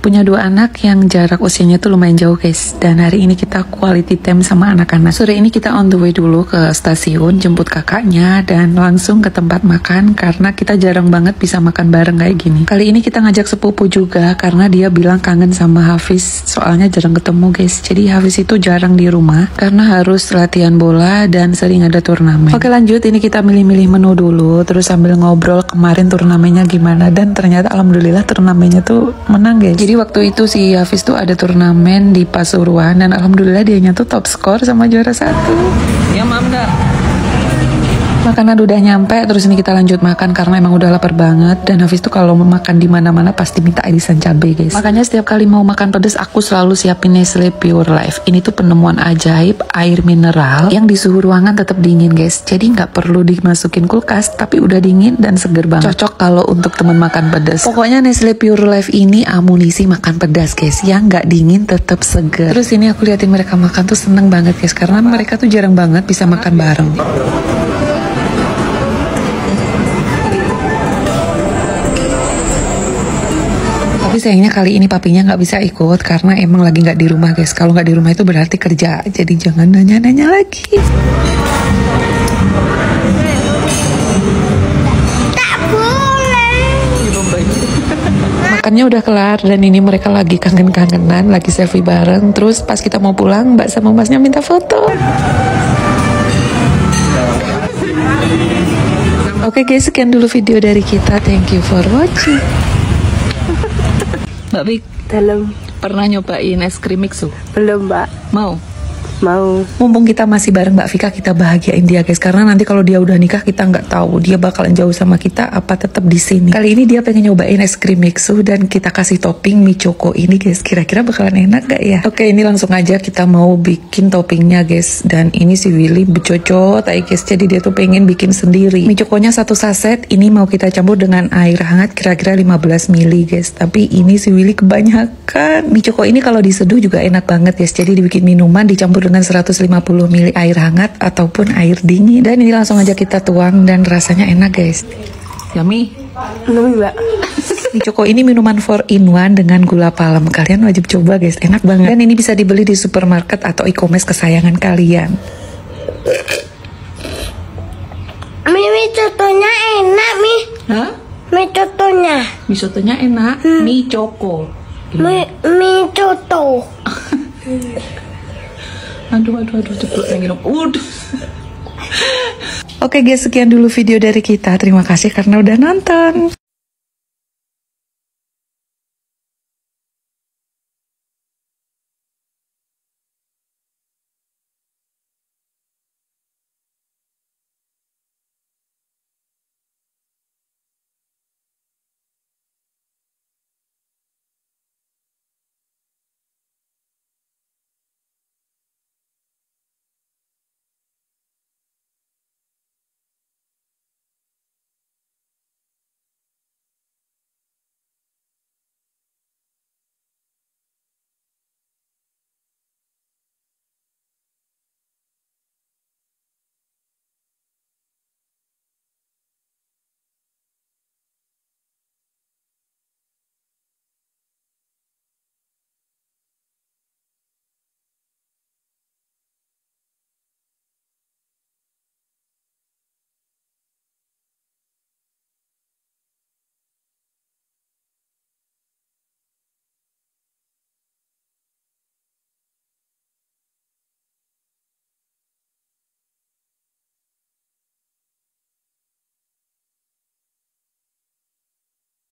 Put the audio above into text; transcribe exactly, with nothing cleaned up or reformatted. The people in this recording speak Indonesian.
punya dua anak yang jarak usianya tuh lumayan jauh guys. Dan hari ini kita quality time sama anak-anak. Sore ini kita on the way dulu ke stasiun, jemput kakaknya dan langsung ke tempat makan karena kita jarang banget bisa makan bareng kayak gini. Kali ini kita ngajak sepupu juga karena dia bilang kangen sama Hafiz, soalnya jarang ketemu guys. Jadi Hafiz itu jarang di rumah karena harus latihan bola dan sering ada turnamen. Oke lanjut, ini kita milih-milih menu dulu, terus sambil ngobrol kemarin turnamennya gimana. Dan ternyata alhamdulillah turnamennya tuh menang guys. Jadi waktu itu si Hafiz tuh ada turnamen di Pasuruan dan alhamdulillah dianya tuh top skor sama juara satu. Ya maaf dah. Makanan udah nyampe, terus ini kita lanjut makan karena emang udah lapar banget. Dan Hafiz tuh kalau mau makan di mana-mana pasti minta irisan cabai guys. Makanya setiap kali mau makan pedas aku selalu siapin Nestle Pure Life. Ini tuh penemuan ajaib air mineral yang di suhu ruangan tetap dingin guys. Jadi nggak perlu dimasukin kulkas, tapi udah dingin dan seger banget. Cocok kalau untuk temen makan pedas. Pokoknya Nestle Pure Life ini amunisi makan pedas guys, yang nggak dingin tetap seger. Terus ini aku liatin mereka makan tuh seneng banget guys, karena mereka tuh jarang banget bisa makan bareng. Tapi sayangnya kali ini papinya nggak bisa ikut karena emang lagi nggak di rumah guys. Kalau nggak di rumah itu berarti kerja, jadi jangan nanya-nanya lagi. Tak boleh. Makannya udah kelar dan ini mereka lagi kangen-kangenan, lagi selfie bareng. Terus pas kita mau pulang, Mbak sama Masnya minta foto. Oke guys, sekian dulu video dari kita. Thank you for watching. Mbak Bik, Belum. pernah nyobain es krim mixu? Belum, Mbak. Mau? Mau. Mumpung kita masih bareng Mbak Vika, kita bahagiain dia guys. Karena nanti kalau dia udah nikah kita nggak tahu dia bakalan jauh sama kita apa tetap di sini. Kali ini dia pengen nyobain es krim mixu dan kita kasih topping mie choco ini guys. Kira-kira bakalan enak gak ya? Oke, ini langsung aja kita mau bikin toppingnya guys. Dan ini si Willy becocot ay guys. Jadi dia tuh pengen bikin sendiri. Mie choconya satu saset. Ini mau kita campur dengan air hangat kira-kira lima belas mili guys. Tapi ini si Willy kebanyakan. Mie choco ini kalau diseduh juga enak banget guys. Jadi dibikin minuman dicampur dengan seratus lima puluh mili air hangat ataupun air dingin. Dan ini langsung aja kita tuang dan rasanya enak guys. Yummy. Yummy, Mbak. Mie choco ini minuman four in one dengan gula palem. Kalian wajib coba guys, enak banget. Dan ini bisa dibeli di supermarket atau e-commerce kesayangan kalian. Mie, mie cotonya enak, Mi. Hah? Mie cotonya. Mie sotonya enak. Hmm. Mie choco. Mie, mie coto. Aduh, aduh, aduh, cepet minum. Udah. Oke guys, sekian dulu video dari kita. Terima kasih karena udah nonton.